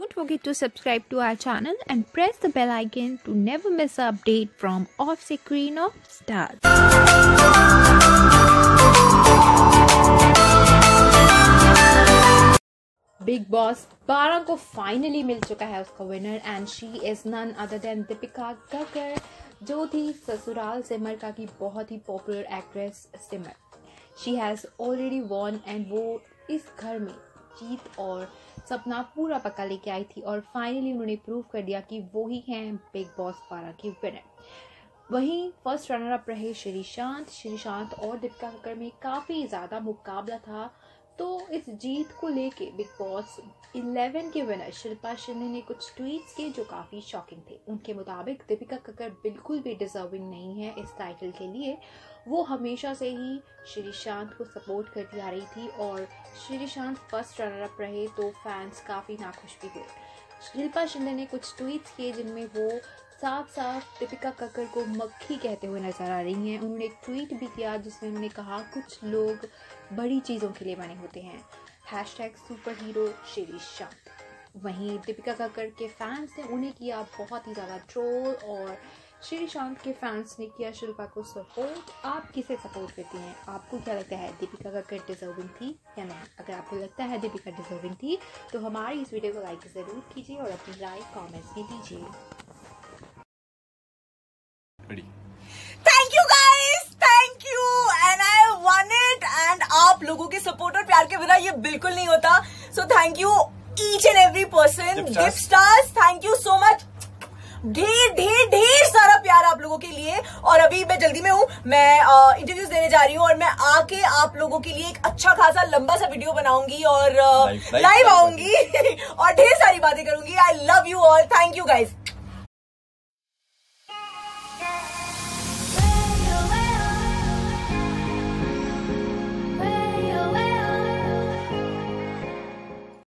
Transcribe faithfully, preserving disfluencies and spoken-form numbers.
don't forget to subscribe to our channel and press the bell icon to never miss an update from off-screen of stars. Bigg Boss बारह को finally मिल चुका है उसका winner and she is none other than Dipika Kakar, जो थी ससुराल सिमर का की बहुत ही popular actress Simar. She has already won and वो इस घर में जीत और सपना पूरा पक्का लेके आई थी और फाइनली उन्होंने प्रूव कर दिया कि वो ही हैं बिग बॉस बारह के विनर। वहीं फर्स्ट रनर अप रहे श्रीशांत श्रीशांत और दीपिका कक्कर में काफ़ी ज़्यादा मुकाबला था। तो इस जीत को लेके बिग बॉस इलेवन के विनर शिल्पा शिंदे ने कुछ ट्वीट्स किए जो काफ़ी शॉकिंग थे। उनके मुताबिक दीपिका कक्कर बिल्कुल भी डिजर्विंग नहीं है इस टाइटल के लिए। वो हमेशा से ही श्रीशांत को सपोर्ट करती आ रही थी और श्रीशांत फर्स्ट रनर अप रहे तो फैंस काफ़ी नाखुश भी हुए। शिल्पा शिंदे ने कुछ ट्वीट्स किए जिनमें वो साफ साफ दीपिका कक्कर को मक्खी कहते हुए नजर आ रही हैं। उन्होंने एक ट्वीट भी किया जिसमें उन्होंने कहा कुछ लोग बड़ी चीज़ों के लिए बने होते हैं, हैशटैग सुपर हीरो श्रीशांत। वहीं दीपिका कक्कर के फैंस ने उन्हें किया बहुत ही ज़्यादा ट्रोल और श्रीशांत के फैंस ने किया शिल्पा को सपोर्ट। आप किसे सपोर्ट करती हैं? आपको क्या लगता है दीपिका कक्कर डिजर्विंग थी या नहीं? अगर आपको लगता है दीपिका डिजर्विंग थी तो हमारी इस वीडियो को लाइक ज़रूर कीजिए और अपनी राय कॉमेंट्स में दीजिए। Thank you guys, thank you and I won it. And आप लोगों के सपोर्ट और प्यार के बिना ये बिल्कुल नहीं होता। So thank you each and every person. Gift stars, thank you so much. ढेर ढेर ढेर सारा प्यार आप लोगों के लिए। और अभी मैं जल्दी में हूँ, मैं इंटरव्यूज देने जा रही हूँ और मैं आके आप लोगों के लिए एक अच्छा खासा लंबा सा वीडियो बनाऊंगी और लाइव आऊंगी और ढेर सारी बातें करूंगी। I love you all, thank you guys.